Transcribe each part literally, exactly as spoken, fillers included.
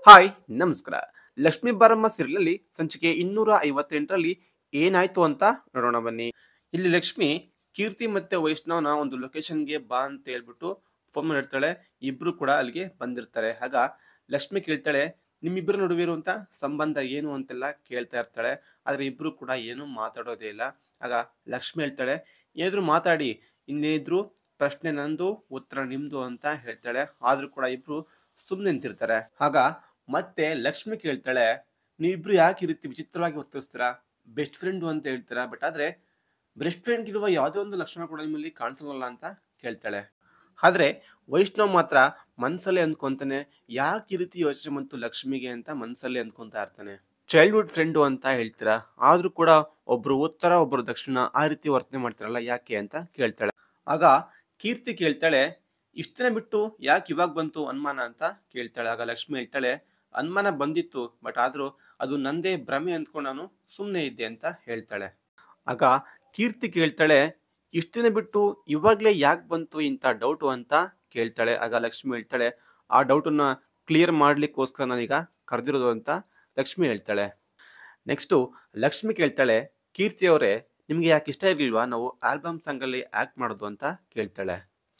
Hi ನಮಸ್ಕಾರ. ಲಕ್ಷ್ಮೀ ಬಾರಮ್ಮ ಸೀರಿಯಲಲ್ಲಿ ಸಂಚಿಕೆ ಇನ್ನೂರ ಐವತ್ತೆಂಟರಲ್ಲಿ ಏನಾಯ್ತು ಅಂತ ನೋಡೋಣ ಬನ್ನಿ. ಇಲ್ಲಿ ಲಕ್ಷ್ಮಿ ಕೀರ್ತಿ ಮತ್ತೆ ವೈಷ್ಣವ್ನ ಒಂದು ಲೊಕೇಶನ್ಗೆ ಬಾ ಅಂತ ಹೇಳ್ಬಿಟ್ಟು ಫೋನ್ ಮಾಡಿರ್ತಾಳೆ. ಇಬ್ರು ಕೂಡ ಅಲ್ಲಿಗೆ ಬಂದಿರ್ತಾರೆ. ಆಗ ಲಕ್ಷ್ಮಿ ಕೇಳ್ತಾಳೆ, ನಿಮ್ಮಿಬ್ಬರ ನಡುವೆ ಇರುವಂತ ಸಂಬಂಧ ಏನು ಅಂತೆಲ್ಲ ಕೇಳ್ತಾ ಇರ್ತಾಳೆ. ಆದ್ರೆ ಇಬ್ರು ಕೂಡ ಏನು ಮಾತಾಡೋದೇ ಇಲ್ಲ. ಆಗ ಲಕ್ಷ್ಮಿ ಹೇಳ್ತಾಳೆ, ಏನಾದ್ರು ಮಾತಾಡಿ, ಇನ್ನೇದ್ರು ಪ್ರಶ್ನೆ ನಂದು ಉತ್ತರ ನಿಮ್ದು ಅಂತ ಹೇಳ್ತಾಳೆ. ಆದ್ರೂ ಕೂಡ ಇಬ್ರು ಸುಮ್ಮನೆ ನಿಂತಿರ್ತಾರೆ. ಆಗ ಮತ್ತೆ ಲಕ್ಷ್ಮಿ ಕೇಳ್ತಾಳೆ, ನೀವಿಬ್ರು ಯಾಕೆ ಈ ರೀತಿ ವಿಚಿತ್ರವಾಗಿ ವರ್ತಿಸ್ತೀರಾ? ಬೆಸ್ಟ್ ಫ್ರೆಂಡು ಅಂತ ಹೇಳ್ತೀರಾ, ಬಟ್ ಆದ್ರೆ ಬೆಸ್ಟ್ ಫ್ರೆಂಡ್ ಇರುವ ಯಾವುದೇ ಒಂದು ಲಕ್ಷಣ ಕೂಡ ನಿಮ್ಮಲ್ಲಿ ಕಾಣಿಸಲ್ಲ ಅಂತ ಕೇಳ್ತಾಳೆ. ಆದ್ರೆ ವೈಷ್ಣವ್ ಮಾತ್ರ ಮನ್ಸಲ್ಲೇ ಅಂದ್ಕೊಂತಾನೆ, ಯಾಕೆ ಈ ರೀತಿ ಯೋಚನೆ ಬಂತು ಲಕ್ಷ್ಮಿಗೆ ಅಂತ ಮನ್ಸಲ್ಲೇ ಅಂದ್ಕೊಂತಾ ಇರ್ತಾನೆ. ಚೈಲ್ಡ್ಹುಡ್ ಫ್ರೆಂಡು ಅಂತ ಹೇಳ್ತೀರಾ, ಆದ್ರೂ ಕೂಡ ಒಬ್ರು ಉತ್ತರ ಒಬ್ರು ದಕ್ಷಿಣ ಆ ರೀತಿ ವರ್ತನೆ ಮಾಡ್ತಾರಲ್ಲ ಯಾಕೆ ಅಂತ ಕೇಳ್ತಾಳೆ. ಆಗ ಕೀರ್ತಿ ಕೇಳ್ತಾಳೆ, ಇಷ್ಟ ದಿನ ಬಿಟ್ಟು ಯಾಕೆ ಇವಾಗ ಬಂತು ಅನುಮಾನ ಅಂತ ಕೇಳ್ತಾಳೆ. ಆಗ ಲಕ್ಷ್ಮಿ ಹೇಳ್ತಾಳೆ, ಅನುಮಾನ ಬಂದಿತ್ತು, ಬಟ್ ಆದ್ರೂ ಅದು ನಂದೇ ಭ್ರಮೆ ಅಂದ್ಕೊಂಡು ನಾನು ಸುಮ್ಮನೆ ಇದ್ದೆ ಅಂತ ಹೇಳ್ತಾಳೆ. ಆಗ ಕೀರ್ತಿ ಕೇಳ್ತಾಳೆ, ಇಷ್ಟ ದಿನ ಬಿಟ್ಟು ಇವಾಗ್ಲೇ ಯಾಕೆ ಬಂತು ಇಂಥ ಡೌಟು ಅಂತ ಕೇಳ್ತಾಳೆ. ಆಗ ಲಕ್ಷ್ಮಿ ಹೇಳ್ತಾಳೆ, ಆ ಡೌಟನ್ನ ಕ್ಲಿಯರ್ ಮಾಡ್ಲಿಕ್ಕೋಸ್ಕರ ನಾನೀಗ ಕರೆದಿರೋದು ಅಂತ ಲಕ್ಷ್ಮಿ ಹೇಳ್ತಾಳೆ. ನೆಕ್ಸ್ಟು ಲಕ್ಷ್ಮಿ ಕೇಳ್ತಾಳೆ, ಕೀರ್ತಿ ಅವರೇ, ನಿಮ್ಗೆ ಯಾಕೆ ಇಷ್ಟ ಇರ್ಲಿಲ್ವಾ ನಾವು ಆಲ್ಬಮ್ ಸಾಂಗಲ್ಲಿ ಆ್ಯಕ್ಟ್ ಮಾಡೋದು ಅಂತ ಕೇಳ್ತಾಳೆ.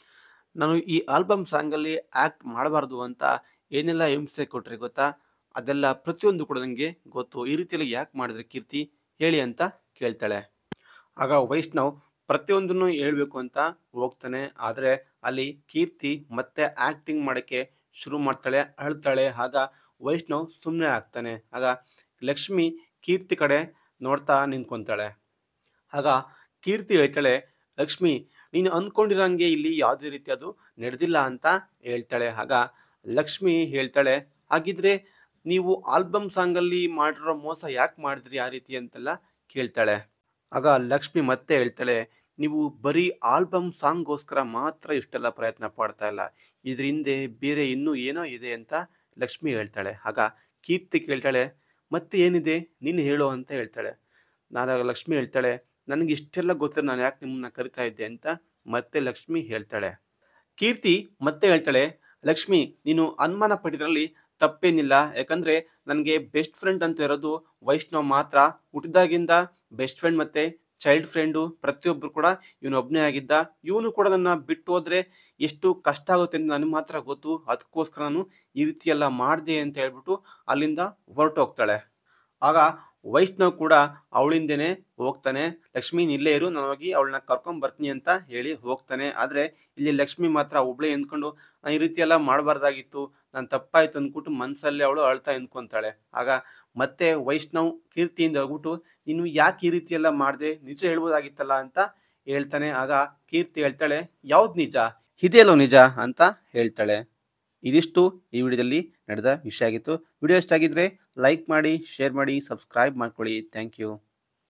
ನಾನು ಈ ಆಲ್ಬಮ್ ಸಾಂಗಲ್ಲಿ ಆ್ಯಕ್ಟ್ ಮಾಡಬಾರ್ದು ಅಂತ ಏನೆಲ್ಲ ಹಿಂಸೆ ಕೊಟ್ರಿ ಗೊತ್ತಾ, ಅದೆಲ್ಲ ಪ್ರತಿಯೊಂದು ಕೂಡ ನನಗೆ ಗೊತ್ತು. ಈ ರೀತಿಯಲ್ಲಿ ಯಾಕೆ ಮಾಡಿದ್ರೆ ಕೀರ್ತಿ ಹೇಳಿ ಅಂತ ಕೇಳ್ತಾಳೆ. ಆಗ ವೈಷ್ಣವ್ ಪ್ರತಿಯೊಂದನ್ನು ಹೇಳ್ಬೇಕು ಅಂತ ಹೋಗ್ತಾನೆ. ಆದರೆ ಅಲ್ಲಿ ಕೀರ್ತಿ ಮತ್ತೆ ಆ್ಯಕ್ಟಿಂಗ್ ಮಾಡೋಕ್ಕೆ ಶುರು ಮಾಡ್ತಾಳೆ, ಅಳ್ತಾಳೆ. ಆಗ ವೈಷ್ಣವ್ ಸುಮ್ಮನೆ ಆಗ್ತಾನೆ. ಆಗ ಲಕ್ಷ್ಮಿ ಕೀರ್ತಿ ಕಡೆ ನೋಡ್ತಾ ನಿಂತ್ಕೊತಾಳೆ. ಆಗ ಕೀರ್ತಿ ಹೇಳ್ತಾಳೆ, ಲಕ್ಷ್ಮಿ, ನೀನು ಅಂದ್ಕೊಂಡಿರೋಂಗೆ ಇಲ್ಲಿ ಯಾವುದೇ ರೀತಿ ಅದು ನಡೆದಿಲ್ಲ ಅಂತ ಹೇಳ್ತಾಳೆ. ಆಗ ಲಕ್ಷ್ಮಿ ಹೇಳ್ತಾಳೆ, ಹಾಗಿದ್ರೆ ನೀವು ಆಲ್ಬಮ್ ಸಾಂಗಲ್ಲಿ ಮಾಡಿರೋ ಮೋಸ ಯಾಕೆ ಮಾಡಿದ್ರಿ ಆ ರೀತಿ ಅಂತೆಲ್ಲ ಕೇಳ್ತಾಳೆ. ಆಗ ಲಕ್ಷ್ಮಿ ಮತ್ತೆ ಹೇಳ್ತಾಳೆ, ನೀವು ಬರೀ ಆಲ್ಬಮ್ ಸಾಂಗ್ಗೋಸ್ಕರ ಮಾತ್ರ ಇಷ್ಟೆಲ್ಲ ಪ್ರಯತ್ನ ಪಡ್ತಾ ಇಲ್ಲ, ಇದ್ರ ಹಿಂದೆ ಬೇರೆ ಇನ್ನೂ ಏನೋ ಇದೆ ಅಂತ ಲಕ್ಷ್ಮಿ ಹೇಳ್ತಾಳೆ. ಆಗ ಕೀರ್ತಿ ಕೇಳ್ತಾಳೆ, ಮತ್ತೆ ಏನಿದೆ ನೀನು ಹೇಳು ಅಂತ ಹೇಳ್ತಾಳೆ. ನಾನು ಲಕ್ಷ್ಮಿ ಹೇಳ್ತಾಳೆ, ನನಗೆ ಇಷ್ಟೆಲ್ಲ ಗೊತ್ತಿಲ್ಲ, ನಾನು ಯಾಕೆ ನಿಮ್ಮನ್ನ ಕರಿತಾ ಇದ್ದೆ ಅಂತ ಮತ್ತೆ ಲಕ್ಷ್ಮಿ ಹೇಳ್ತಾಳೆ. ಕೀರ್ತಿ ಮತ್ತೆ ಹೇಳ್ತಾಳೆ, ಲಕ್ಷ್ಮಿ, ನೀನು ಅನುಮಾನ ಪಟ್ಟಿದ್ರಲ್ಲಿ ತಪ್ಪೇನಿಲ್ಲ. ಯಾಕಂದ್ರೆ ನನಗೆ ಬೆಸ್ಟ್ ಫ್ರೆಂಡ್ ಅಂತ ಇರೋದು ವೈಷ್ಣವ್ ಮಾತ್ರ. ಹುಟ್ಟಿದಾಗಿಂದ ಬೆಸ್ಟ್ ಫ್ರೆಂಡ್ ಮತ್ತೆ ಚೈಲ್ಡ್ ಫ್ರೆಂಡು ಪ್ರತಿಯೊಬ್ಬರು ಕೂಡ ಇವನು ಒಬ್ಬನೇ ಆಗಿದ್ದ. ಇವನು ಕೂಡ ನನ್ನ ಬಿಟ್ಟು ಹೋದ್ರೆ ಎಷ್ಟು ಕಷ್ಟ ಆಗುತ್ತೆ ಅಂತ ನನಗೆ ಮಾತ್ರ ಗೊತ್ತು. ಅದಕ್ಕೋಸ್ಕರ ನಾನು ಈ ರೀತಿ ಎಲ್ಲ ಮಾಡಿದೆ ಅಂತ ಹೇಳ್ಬಿಟ್ಟು ಅಲ್ಲಿಂದ ಹೊರಟೋಗ್ತಾಳೆ. ಆಗ ವೈಷ್ಣವ್ ಕೂಡ ಅವಳಿಂದೇನೆ ಹೋಗ್ತಾನೆ. ಲಕ್ಷ್ಮಿ ಇಲ್ಲೇ ಇರು, ನಾನು ಹೋಗಿ ಅವಳನ್ನ ಕರ್ಕೊಂಡ್ ಬರ್ತೀನಿ ಅಂತ ಹೇಳಿ ಹೋಗ್ತಾನೆ. ಆದ್ರೆ ಇಲ್ಲಿ ಲಕ್ಷ್ಮಿ ಮಾತ್ರ ಒಬ್ಳೆ ಎಂದ್ಕೊಂಡು, ನಾನು ಈ ರೀತಿ ಎಲ್ಲ ಮಾಡಬಾರ್ದಾಗಿತ್ತು, ನಾನು ತಪ್ಪಾಯ್ತು ಅಂದ್ಬಿಟ್ಟು ಮನಸ್ಸಲ್ಲಿ ಅವಳು ಅಳ್ತಾ ಎಂದ್ಕೊಂತಾಳೆ. ಆಗ ಮತ್ತೆ ವೈಷ್ಣವ್ ಕೀರ್ತಿಯಿಂದ ಹೋಗ್ಬಿಟ್ಟು, ನೀನು ಯಾಕೆ ಈ ರೀತಿ ಎಲ್ಲ ಮಾಡಿದೆ, ನಿಜ ಹೇಳ್ಬೋದಾಗಿತ್ತಲ್ಲ ಅಂತ ಹೇಳ್ತಾನೆ. ಆಗ ಕೀರ್ತಿ ಹೇಳ್ತಾಳೆ, ಯಾವ್ದು ನಿಜ, ಇದೆಯಲ್ಲೋ ನಿಜ ಅಂತ ಹೇಳ್ತಾಳೆ. ಇದಿಷ್ಟು ಈ ವಿಡಿಯೋದಲ್ಲಿ ನಡೆದ ವಿಷಯ ಆಗಿತ್ತು. ವಿಡಿಯೋ ಇಷ್ಟ ಆಗಿದ್ರೆ ಲೈಕ್ ಮಾಡಿ, ಶೇರ್ ಮಾಡಿ, ಸಬ್ಸ್ಕ್ರೈಬ್ ಮಾಡ್ಕೊಳ್ಳಿ. Thank you.